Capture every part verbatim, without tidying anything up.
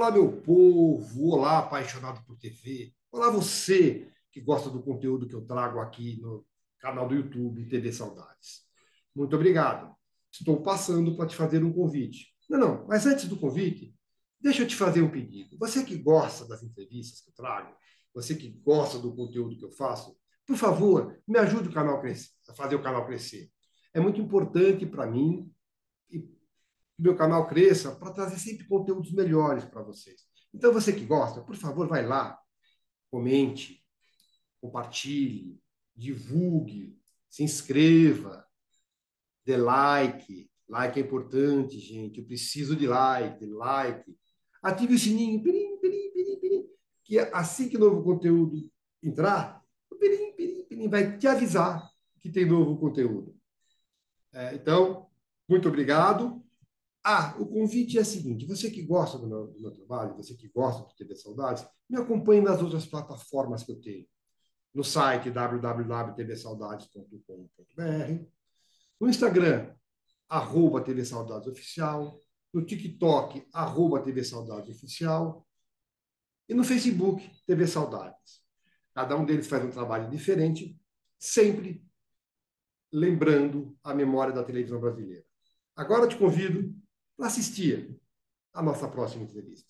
Olá, meu povo, olá, apaixonado por T V, olá, você que gosta do conteúdo que eu trago aqui no canal do YouTube T V Saudades. Muito obrigado. Estou passando para te fazer um convite. Não, não, mas antes do convite, deixa eu te fazer um pedido. Você que gosta das entrevistas que eu trago, você que gosta do conteúdo que eu faço, por favor, me ajude o canal crescer, a fazer o canal crescer. É muito importante para mim e que meu canal cresça para trazer sempre conteúdos melhores para vocês. Então, você que gosta, por favor, vai lá, comente, compartilhe, divulgue, se inscreva, dê like. Like é importante, gente. Eu preciso de like, like. Ative o sininho, pirim, pirim, pirim, pirim, que assim que novo conteúdo entrar, o pirim, pirim, pirim vai te avisar que tem novo conteúdo. É, então, muito obrigado. Ah, o convite é o seguinte: você que gosta do meu, do meu trabalho, você que gosta do T V Saudades, me acompanhe nas outras plataformas que eu tenho. No site w w w ponto t v saudades ponto com ponto b r, no Instagram, arroba T V Saudades Oficial, no TikTok, arroba T V Saudades Oficial, e no Facebook, T V Saudades. Cada um deles faz um trabalho diferente, sempre lembrando a memória da televisão brasileira. Agora eu te convido para assistir a nossa próxima entrevista.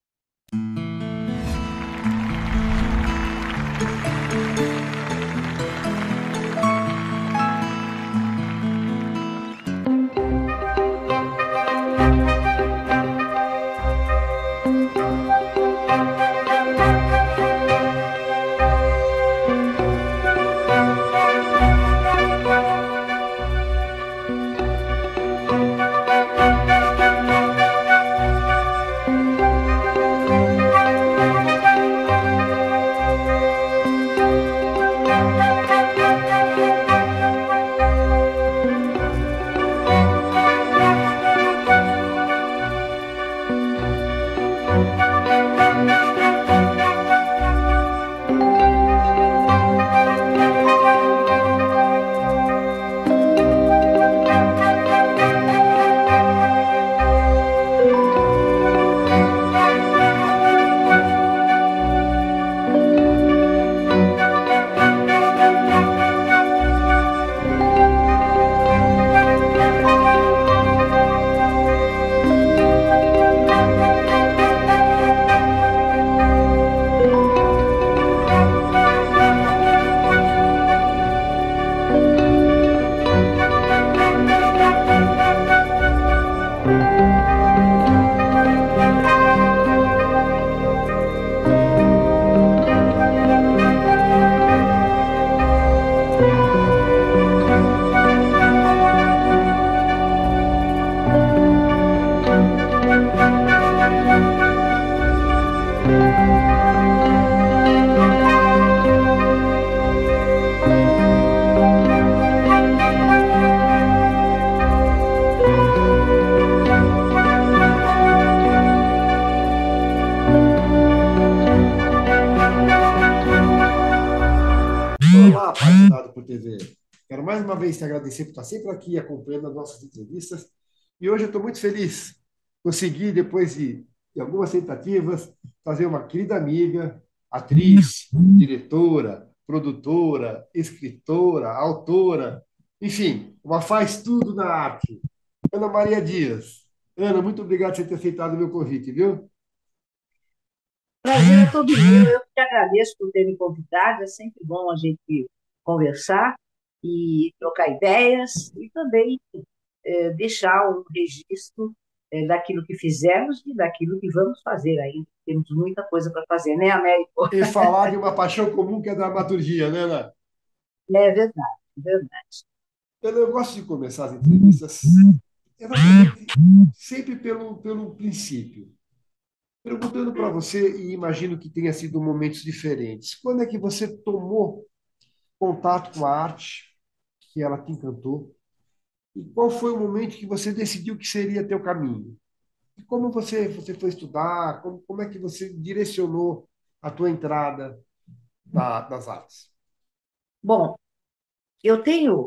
Olá, apaixonado por T V. Quero mais uma vez te agradecer por estar sempre aqui acompanhando as nossas entrevistas. E hoje eu estou muito feliz. Consegui, depois de, de algumas tentativas, fazer uma querida amiga, atriz, diretora, produtora, escritora, autora, enfim, uma faz tudo na arte. Ana Maria Dias. Ana, muito obrigado por você ter aceitado o meu convite, viu? Prazer é todo meu. Eu que agradeço por ter me convidado. É sempre bom a gente conversar e trocar ideias e também eh, deixar um registro eh, daquilo que fizemos e daquilo que vamos fazer ainda. Temos muita coisa para fazer, né, Américo? E falar de uma paixão comum que é a dramaturgia, né, Ana? É verdade, é verdade. Eu, eu gosto de começar as entrevistas exatamente sempre pelo, pelo princípio. Perguntando para você, e imagino que tenha sido momentos diferentes, quando é que você tomou contato com a arte, que ela te encantou, e qual foi o momento que você decidiu que seria teu caminho? E como você, você foi estudar, como, como é que você direcionou a tua entrada na- das artes? Bom, eu tenho,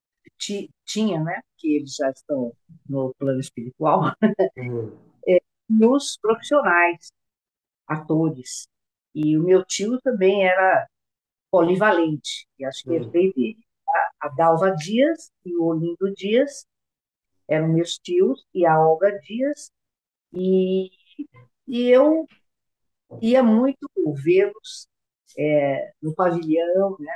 ti- tinha, né, que eles já estão no plano espiritual, Uhum. e os profissionais, atores. E o meu tio também era polivalente, e acho que Hum. herdei dele. A Dalva Dias e o Olindo Dias eram meus tios, e a Olga Dias, e, e eu ia muito vê-los é, no pavilhão, né,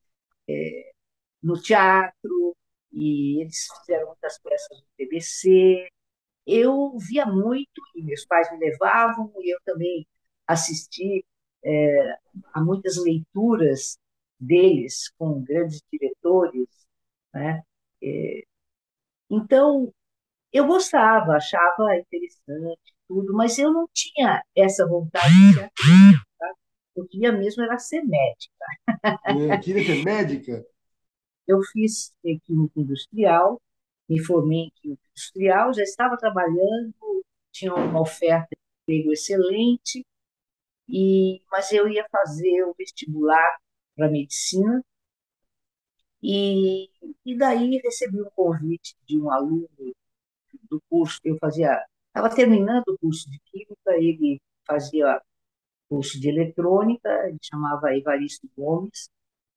no teatro, e eles fizeram muitas peças no T B C. Eu via muito, e meus pais me levavam, e eu também assisti é, a muitas leituras deles com grandes diretores, né? É, Então, eu gostava, achava interessante tudo, mas eu não tinha essa vontade de ser atriz, tá? Eu queria mesmo era ser médica. É, queria ser médica? Eu fiz eh, química industrial, me formei em química industrial, já estava trabalhando, tinha uma oferta de emprego excelente, e, mas eu ia fazer o vestibular para medicina, e, e daí recebi um convite de um aluno do curso, eu fazia, estava terminando o curso de química, ele fazia curso de eletrônica, ele chamava Evaristo Gomes,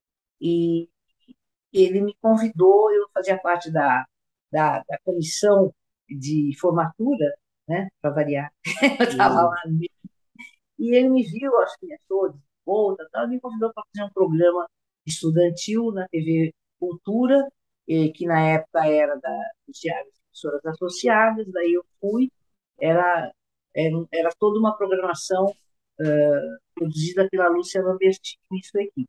e ele me convidou, eu fazia parte da, da, da comissão de formatura, né, para variar, eu estava Hum. lá no meio, e ele me viu, acho que me achou de volta, tal, me convidou para fazer um programa estudantil na T V Cultura, eh, que na época era da, dos Diários de Emissoras Associadas, daí eu fui, era, era, era toda uma programação uh, produzida pela Lúcia Lambertini e sua equipe.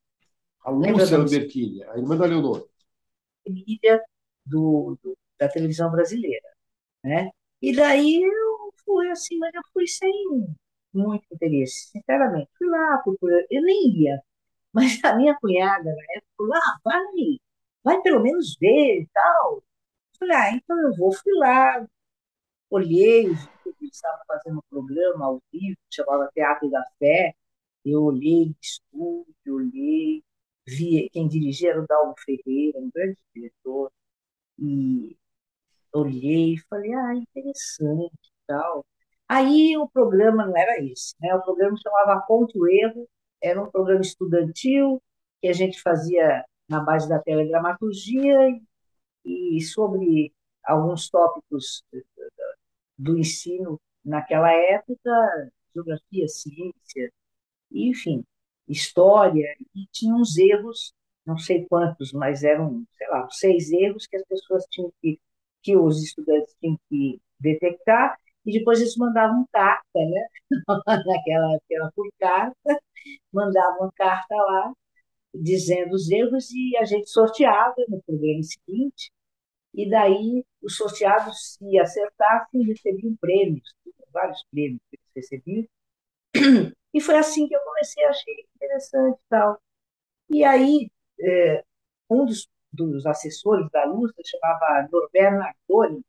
A Lembra Lúcia da Lúcia Albertini, a irmã da Leonor. Mídia do, do, da televisão brasileira, né? E daí eu fui assim, mas eu fui sem muito interesse, sinceramente. Fui lá, procurando, eu nem ia, mas a minha cunhada na época falou: ah, vai, vai pelo menos ver e tal. Eu falei: ah, então eu vou. Fui lá, olhei, vi que eles estavam fazendo um programa ao vivo, que chamava Teatro da Fé. Eu olhei no estúdio, olhei, vi quem dirigia era o Dalmo Ferreira, um grande diretor, e olhei e falei, ah, interessante e tal. Aí o programa não era esse, né? O programa chamava Conte o Erro, era um programa estudantil que a gente fazia na base da teledramaturgia e, e sobre alguns tópicos do ensino naquela época, geografia, ciência, enfim, história, e tinha uns erros, não sei quantos, mas eram, sei lá, seis erros que as pessoas tinham que, que os estudantes tinham que detectar, e depois eles mandavam carta, né? Naquela, aquela por carta, mandavam carta lá, dizendo os erros, e a gente sorteava no programa seguinte, e daí os sorteados, se acertassem, recebiam prêmios, vários prêmios que eles recebiam, e foi assim que eu comecei, achei interessante e tal. E aí, é, um dos, dos assessores da Lúcia, chamava Norberto Nardoni,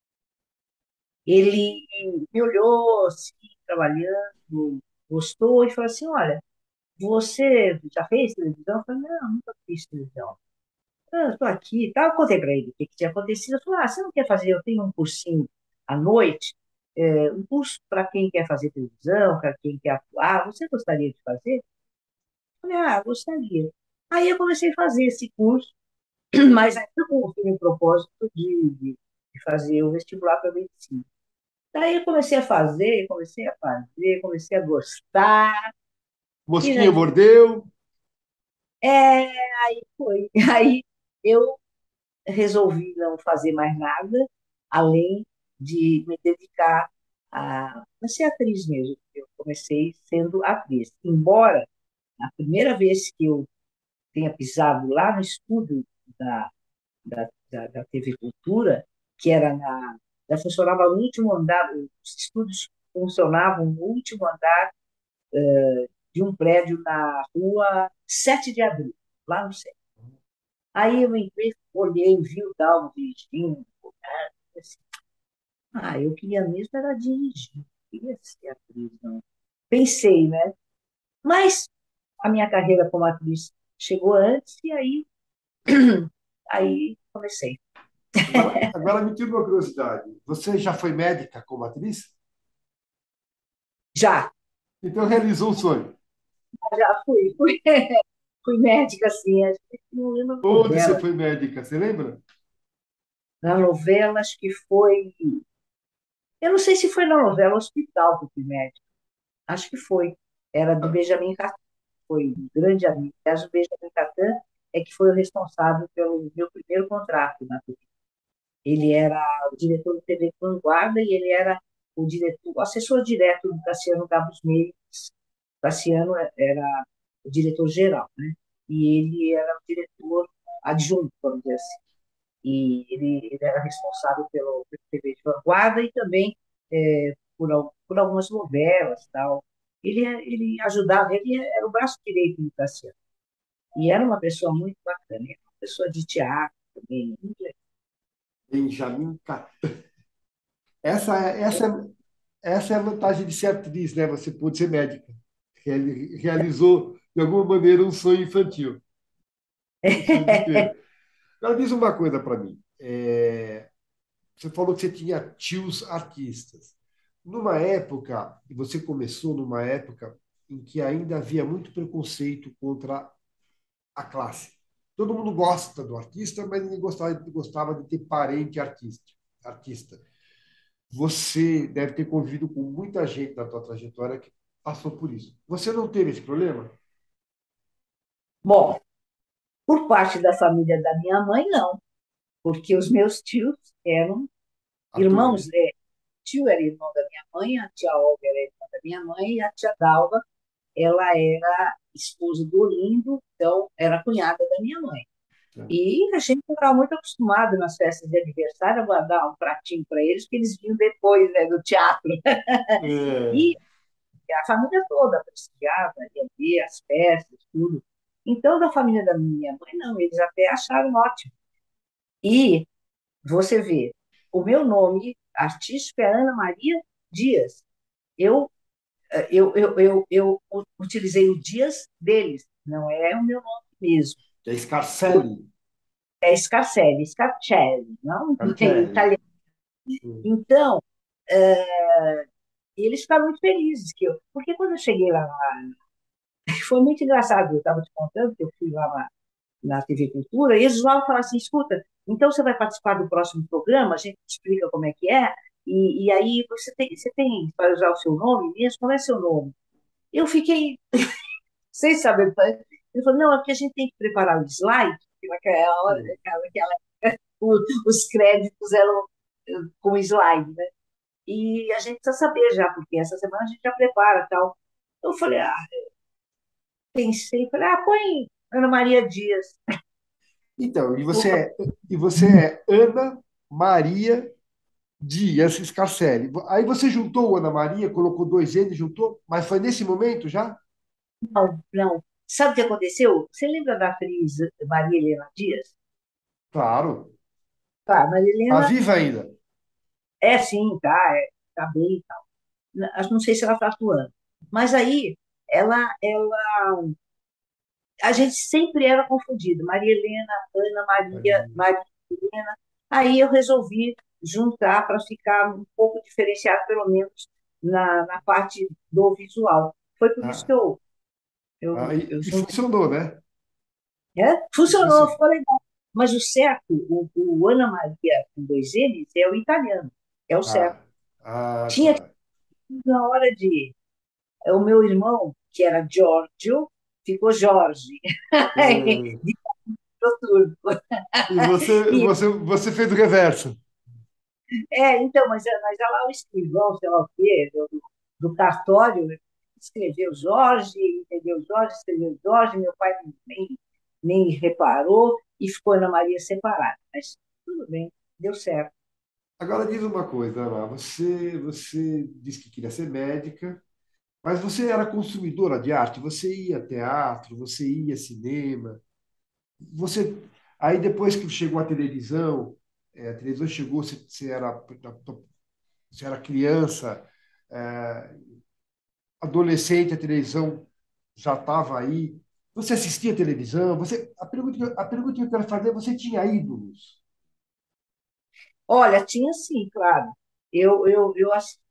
ele me olhou assim, trabalhando, gostou e falou assim: olha, você já fez televisão? Eu falei: não, nunca fiz televisão. Ah, eu estou aqui e tal. Eu contei para ele o que, que tinha acontecido. Eu falei: ah, você não quer fazer? Eu tenho um cursinho à noite, é, um curso para quem quer fazer televisão, para quem quer atuar. Você gostaria de fazer? Eu falei: ah, gostaria. Aí eu comecei a fazer esse curso, mas ainda com o firme propósito de, de, de fazer o vestibular para medicina. Daí eu comecei a fazer, comecei a fazer, comecei a gostar, e Mosquinha daí mordeu. é, aí foi. Aí eu resolvi não fazer mais nada, além de me dedicar a, a ser atriz mesmo. Eu comecei sendo atriz. Embora a primeira vez que eu tenha pisado lá no estúdio da, da, da, da T V Cultura, que era na. Já funcionava no último andar, os estúdios funcionavam no último andar de um prédio na rua sete de abril, lá no centro. Aí eu entrei, olhei, vi o Dalmo dirigindo, assim, ah, eu queria mesmo era dirigir, não queria ser atriz, não. Pensei, né? Mas a minha carreira como atriz chegou antes e aí, aí comecei. Agora, agora me tira uma curiosidade. Você já foi médica como atriz? Já, Então realizou um sonho. já fui, fui, fui médica, assim, acho que não lembro Onde você novela. foi médica, você lembra? Na novela, acho que foi. Eu não sei se foi na novela Hospital que eu fui médica. Acho que foi. Era do Benjamin Catã, foi um grande amigo. Aliás, o Benjamin Catã é que foi o responsável pelo meu primeiro contrato na T V. Ele era o diretor do T V Vanguarda e ele era o diretor, o assessor direto do Cassiano Gabus Mendes. Cassiano era o diretor-geral, né? E ele era o diretor adjunto, vamos dizer assim. E ele, ele era responsável pelo, pelo T V de Vanguarda e também é, por, al- por algumas novelas tal. Ele, ele ajudava, ele era o braço direito do Cassiano. E era uma pessoa muito bacana, era uma pessoa de teatro também, muito legal. Benjamin Catã. Essa, é- essa, é- essa é a vantagem de ser atriz, né? Você pode ser médica. Reali- Realizou, de alguma maneira, um sonho infantil. Um sonho de ter. Agora, diz uma coisa para mim. É, você falou que você tinha tios artistas. Numa época, e você começou numa época em que ainda havia muito preconceito contra a classe. Todo mundo gosta do artista, mas ninguém gostava, gostava de ter parente artista. artista. Você deve ter convivido com muita gente na tua trajetória que passou por isso. Você não teve esse problema? Bom, por parte da família da minha mãe, não, porque os meus tios eram irmãos, Atores. é, tio era irmão da minha mãe, a tia Olga era irmã da minha mãe, e a tia Dalva, ela era esposa do Olindo, então era cunhada da minha mãe. E a gente estava muito acostumado nas festas de aniversário a guardar um pratinho para eles, que eles vinham depois, né, do teatro. É, E a família toda prestigiava, ia ver as festas, tudo. Então, da família da minha mãe, não, eles até acharam ótimo. E você vê, o meu nome artístico é Ana Maria Dias. Eu, eu, eu, eu, eu utilizei o Dias deles, não é o meu nome mesmo. que é Scarcelli. É Scarcelli, Scarcelli, não em Scarcelli. italiano. Então, é, eles ficaram muito felizes que eu, porque quando eu cheguei lá, foi muito engraçado. Eu estava te contando que eu fui lá na, na T V Cultura e eles lá falaram assim: escuta, então você vai participar do próximo programa, a gente te explica como é que é, e, e aí você tem, você tem para usar o seu nome mesmo, qual é seu nome? Eu fiquei sem saber. Ele falou: não, é porque a gente tem que preparar o slide, porque naquela hora, naquela, naquela, os créditos eram eh, com slide, né? E a gente precisa saber já, porque essa semana a gente já prepara tal. Eu falei, ah, pensei, falei, ah, põe Ana Maria Dias. Então, e Vou você é, e você é Ana Maria Dias Scarcelli. Aí você juntou o Ana Maria, colocou dois N, juntou, mas foi nesse momento já? não, não. Sabe o que aconteceu? Você lembra da atriz Maria Helena Dias? Claro. Tá, Maria Tá Helena viva ainda. é sim, tá, é, tá bem e tal. Não não sei se ela está atuando. Mas aí, ela, ela, a gente sempre era confundido. Maria Helena, Ana Maria, Maria Helena. Aí eu resolvi juntar para ficar um pouco diferenciado, pelo menos na, na parte do visual. Foi por isso que Ah, eu, eu, ah, e, eu e juntei. funcionou, né? Né? E Funcionou, funcionou. ficou legal. Mas o certo, o, o Ana Maria com dois N's, é o italiano, é o certo. Ah, ah, Tinha que, tá. na hora de. O meu irmão, que era Giorgio, ficou Jorge. É, Ficou turco. e você, E, você, você fez o reverso. é, então, mas, mas olha lá o escrivão, sei lá o quê, do, do cartório, escreveu Jorge, entendeu? Jorge escreveu Jorge, meu pai nem, nem reparou e ficou Ana Maria separada. Mas tudo bem, deu certo. Agora diz uma coisa, Ana. Você, você disse que queria ser médica, mas você era consumidora de arte. Você ia a teatro, você ia a cinema. Você, aí depois que chegou a televisão, é, a televisão chegou, você, você era, você era criança, é, adolescente, a televisão já estava aí. Você assistia televisão? Você, a pergunta, que eu- a pergunta que eu quero fazer é: você tinha ídolos? Olha, tinha sim, claro. Eu, eu, eu, assisti-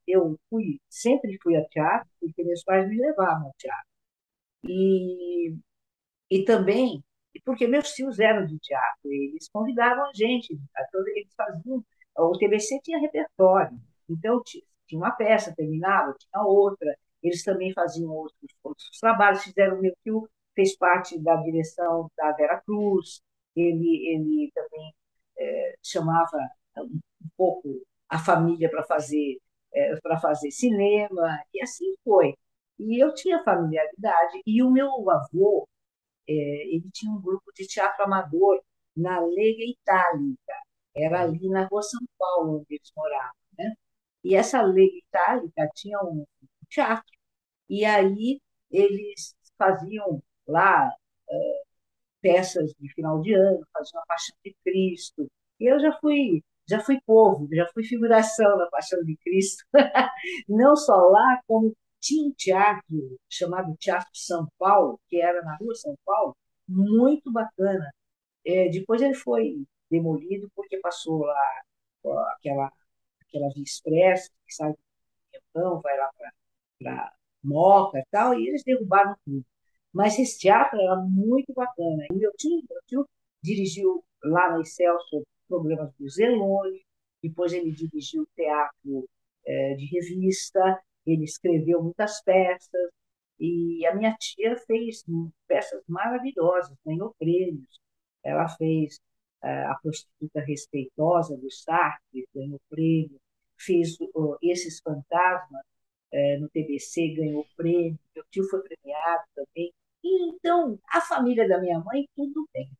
eu fui, sempre fui ao teatro, porque meus pais me levavam ao teatro. E, e também porque meus tios eram de teatro, eles convidavam a gente, então eles faziam, o T B C tinha repertório, então tinha uma peça, terminava, tinha outra, eles também faziam outros, outros trabalhos, fizeram, meu tio fez parte da direção da Vera Cruz, ele, ele também é, chamava um pouco a família para fazer, é, para fazer cinema, e assim foi. E eu tinha familiaridade, e o meu avô, é, ele tinha um grupo de teatro amador na Lega Itálica, era ali na Rua São Paulo, onde eles moravam, né? E essa Lega Itálica tinha um teatro, e aí eles faziam lá peças de final de ano, faziam a Paixão de Cristo. E eu já fui, já fui povo, já fui figuração na Paixão de Cristo. Não só lá, como tinha um teatro chamado Teatro São Paulo, que era na Rua São Paulo, muito bacana. É, depois ele foi demolido porque passou lá ó, aquela, aquela Via Expressa, que sai do Pimentão, vai lá para Moca e tal, e eles derrubaram tudo. Mas esse teatro era muito bacana. E meu tio, meu tio dirigiu lá na Excelsior programas do Zelone, depois ele dirigiu teatro eh, de revista, ele escreveu muitas peças, e a minha tia fez peças maravilhosas, ganhou prêmios. Ela fez eh, A Prostituta Respeitosa, do Sartre, ganhou prêmio, fez oh, Esses Fantasmas, eh, no T B C, ganhou prêmio, meu tio foi premiado também. Então, a família da minha mãe, tudo bem.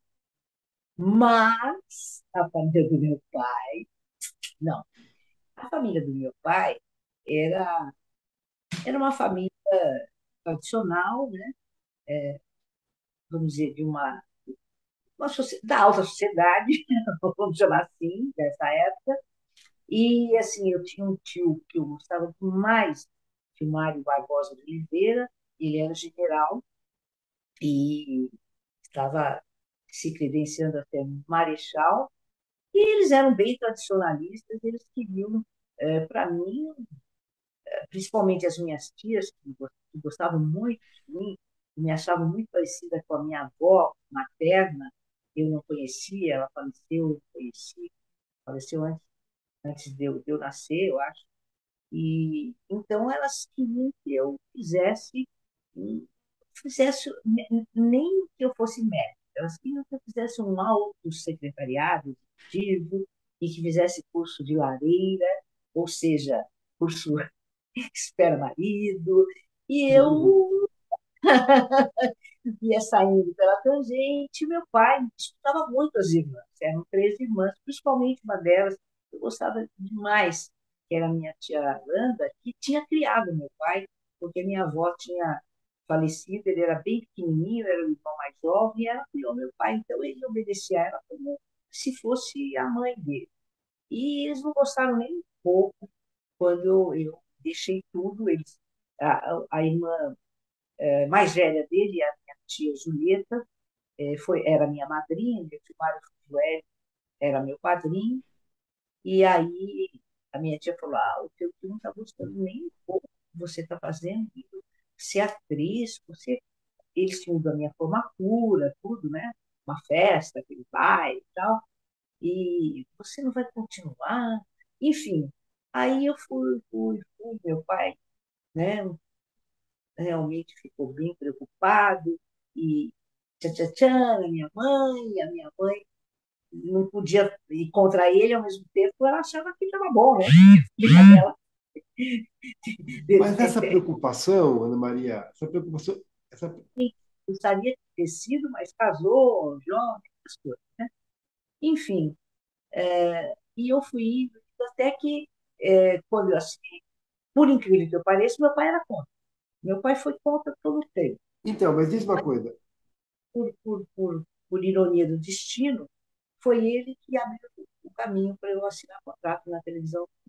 Mas a família do meu pai, não. A família do meu pai era, era uma família tradicional, né? Vamos dizer, de uma, uma da alta sociedade, vamos chamar assim, dessa época. E, assim, eu tinha um tio que eu gostava mais, que o Mário Barbosa de Oliveira, ele era general e estava se credenciando até marechal. E eles eram bem tradicionalistas, eles queriam, é, para mim, principalmente as minhas tias, que gostavam muito de mim, me achavam muito parecida com a minha avó materna, eu não conhecia, ela faleceu, eu conheci, faleceu antes, antes de, eu, de eu nascer, eu acho. E então elas queriam que eu fizesse, fizesse nem que eu fosse médica, elas queriam que eu fizesse um alto secretariado executivo e que fizesse curso de lareira, ou seja, curso espera marido, e Uhum. eu ia saindo pela tangente. Meu pai escutava muito as irmãs, eram três irmãs, principalmente uma delas, eu gostava demais, que era a minha tia Aranda, que tinha criado meu pai, porque minha avó tinha falecido, ele era bem pequenininho, era o irmão mais jovem, e ela criou meu pai, então ele obedecia a ela como se fosse a mãe dele. E eles não gostaram nem um pouco quando eu, eu deixei tudo. Eles, a, a irmã eh, mais velha dele, a minha tia Julieta, eh, foi, era minha madrinha, meu tio Mário Joel era meu padrinho, e aí a minha tia falou: ah, o teu tio não está gostando nem um pouco do que você está fazendo, ser atriz, você. Eles tinham da minha formatura, tudo, né? Uma festa, aquele baile e tal, e você não vai continuar. Enfim, aí eu fui, fui, fui, meu pai, né? Realmente ficou bem preocupado e tchan, tchan, tchan, a minha mãe, a minha mãe não podia ir contra ele ao mesmo tempo, ela achava que estava bom, né? Ela, Mas essa preocupação, Ana Maria, essa preocupação, essa... gostaria de ter sido, mas casou, jovem, essas coisas, né? Enfim, é, e eu fui indo, até que, é, quando eu assinei, por incrível que eu pareça, meu pai era contra. Meu pai foi contra todo o tempo. Então, mas diz uma Mas, coisa. por, por, por, por ironia do destino, foi ele que abriu o caminho para eu assinar contrato na televisão